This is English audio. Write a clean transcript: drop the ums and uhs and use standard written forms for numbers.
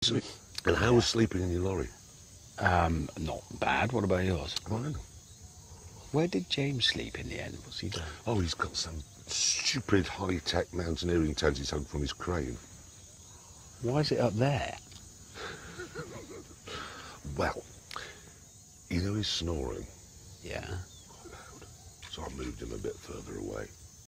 And how was sleeping in your lorry? Not bad. What about yours? Fine. Where did James sleep in the end? What's he done? Oh, he's got some stupid high-tech mountaineering tent he's hung from his crane. Why is it up there? Well, you know he's snoring. Yeah. Quite loud. So I moved him a bit further away.